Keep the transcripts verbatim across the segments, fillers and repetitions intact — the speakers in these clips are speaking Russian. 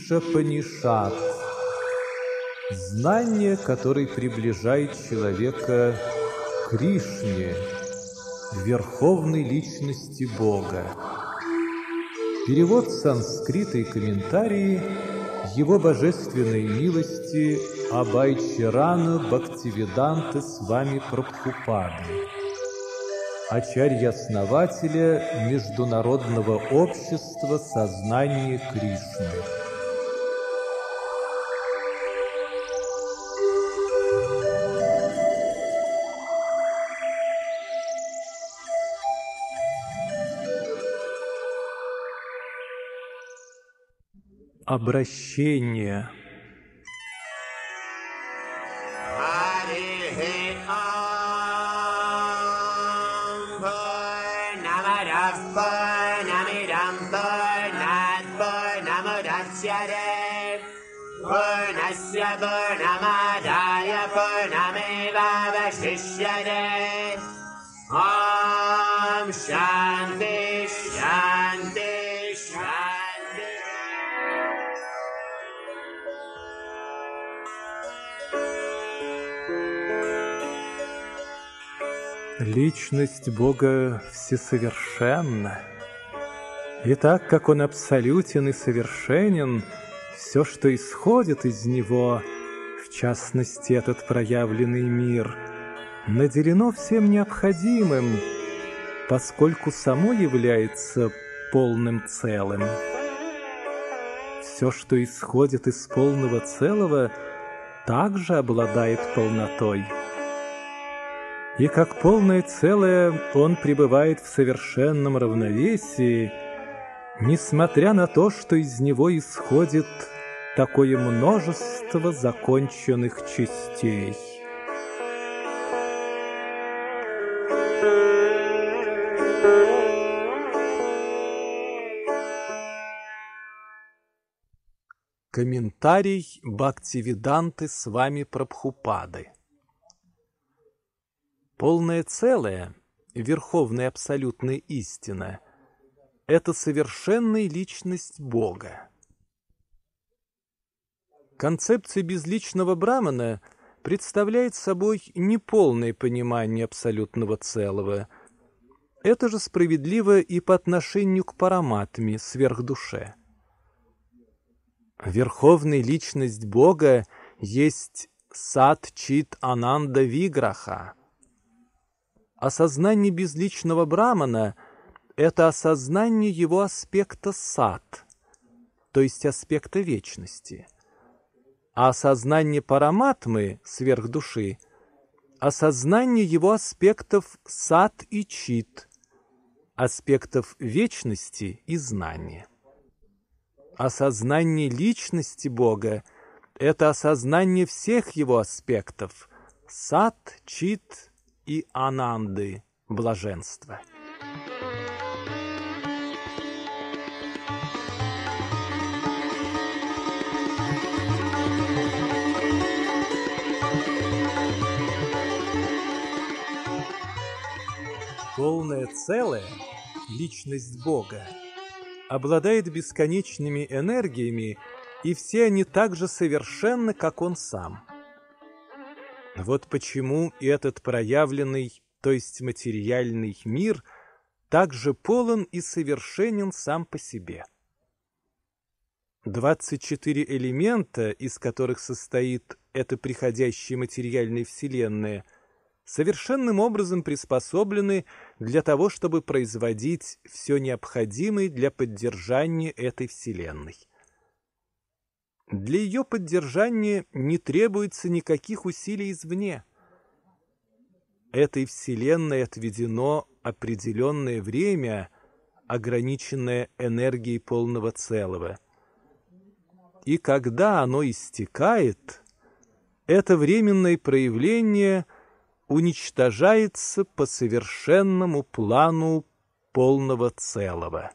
Ишапанишат. Знание, которое приближает человека к Кришне, верховной личности Бога. Перевод с санскрита и комментарии Его божественной милости Абайчарана Бхактивиданты Свами Прабхупады, ачарья-основателя Международного общества сознания Кришны. Обращение. Om Shanti Shanti Shanti. Личность Бога всесовершенна, и так как Он абсолютен и совершенен, все, что исходит из Него, в частности этот проявленный мир, наделено всем необходимым, поскольку само является полным целым. Все, что исходит из полного целого, также обладает полнотой. И как полное целое он пребывает в совершенном равновесии, несмотря на то, что из него исходит такое множество законченных частей. Комментарий Бхактивиданты Свами Прабхупады. Полное целое, верховная абсолютная истина — это совершенная личность Бога. Концепция безличного Брамана представляет собой неполное понимание абсолютного целого. Это же справедливо и по отношению к параматме, сверхдуше. Верховная личность Бога есть Сат-Чит-Ананда Виграха. Осознание безличного Брамана — это осознание его аспекта сат, то есть аспекта вечности. А осознание параматмы, сверхдуши, осознание его аспектов сат и чит, аспектов вечности и знания. Осознание личности Бога — это осознание всех его аспектов сат, чит и ананды, блаженства. Полное целое, личность Бога, обладает бесконечными энергиями, и все они так же совершенны, как Он сам. Вот почему и этот проявленный, то есть материальный мир, также полон и совершенен сам по себе. двадцать четыре элемента, из которых состоит эта приходящая материальная вселенная, совершенным образом приспособлены для того, чтобы производить все необходимое для поддержания этой вселенной. Для ее поддержания не требуется никаких усилий извне. Этой вселенной отведено определенное время, ограниченное энергией полного целого. И когда оно истекает, это временное проявление уничтожается по совершенному плану полного целого.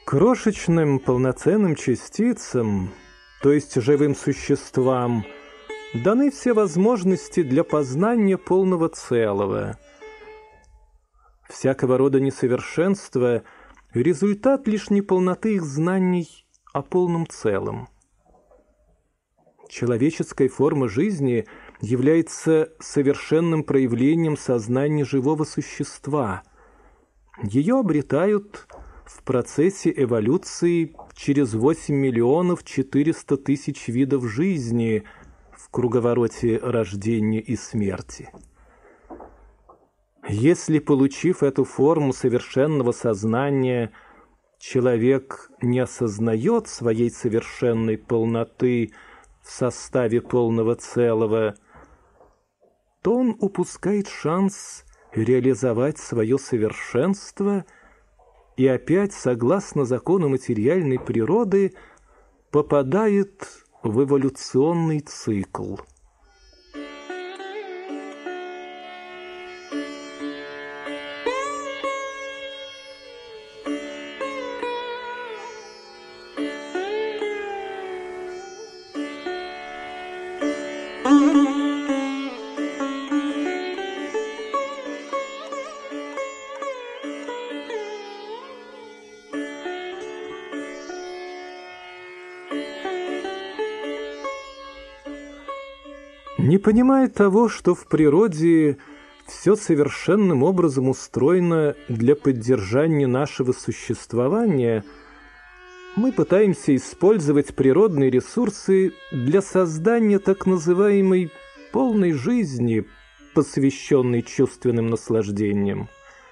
Крошечным полноценным частицам, то есть живым существам, даны все возможности для познания полного целого. Всякого рода несовершенство – результат лишь неполноты их знаний о полном целом. Человеческая форма жизни является совершенным проявлением сознания живого существа. Ее обретают в процессе эволюции через восемь миллионов четыреста тысяч видов жизни в круговороте рождения и смерти. Если, получив эту форму совершенного сознания, человек не осознает своей совершенной полноты в составе полного целого, то он упускает шанс реализовать свое совершенство и опять, согласно закону материальной природы, попадает в эволюционный цикл. Не понимая того, что в природе все совершенным образом устроено для поддержания нашего существования, мы пытаемся использовать природные ресурсы для создания так называемой полной жизни, посвященной чувственным наслаждениям.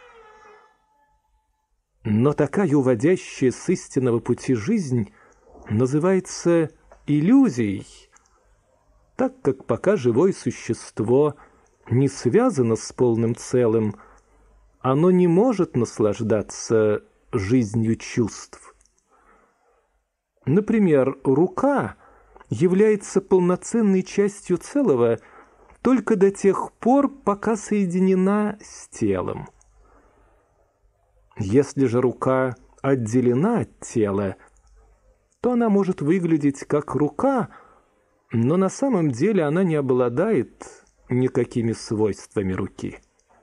Но такая уводящая с истинного пути жизнь называется иллюзией, так как пока живое существо не связано с полным целым, оно не может наслаждаться жизнью чувств. Например, рука является полноценной частью целого только до тех пор, пока соединена с телом. Если же рука отделена от тела, то она может выглядеть как рука, но на самом деле она не обладает никакими свойствами руки.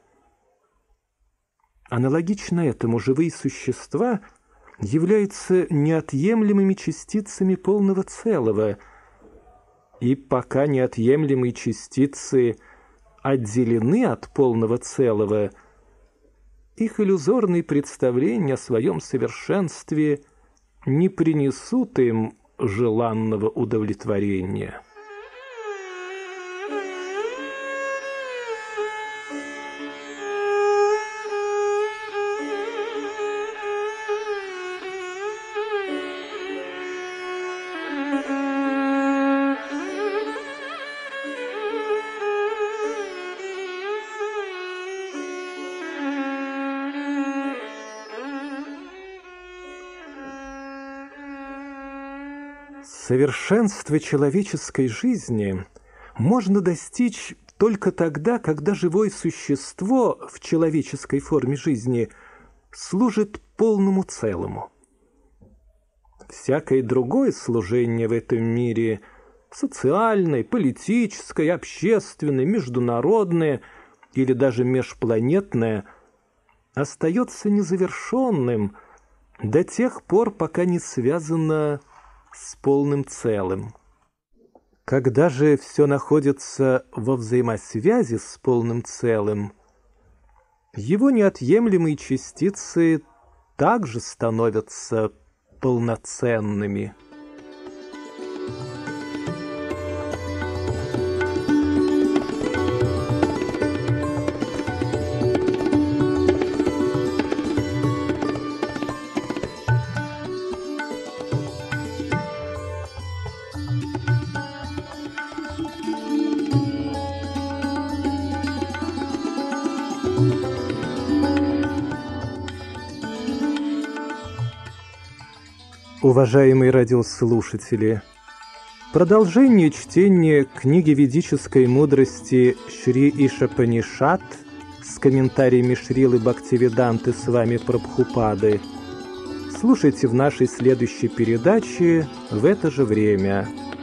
Аналогично этому живые существа являются неотъемлемыми частицами полного целого, и пока неотъемлемые частицы отделены от полного целого, их иллюзорные представления о своем совершенстве не принесут им желанного удовлетворения. Совершенство человеческой жизни можно достичь только тогда, когда живое существо в человеческой форме жизни служит полному целому. Всякое другое служение в этом мире – социальное, политическое, общественное, международное или даже межпланетное – остается незавершенным до тех пор, пока не связано с полным целым. Когда же все находится во взаимосвязи с полным целым, его неотъемлемые частицы также становятся полноценными. Уважаемые радиослушатели, продолжение чтения книги ведической мудрости Шри Ишапанишат с комментариями Шрилы Бхактивиданты с вами Прабхупады Слушайте в нашей следующей передаче в это же время.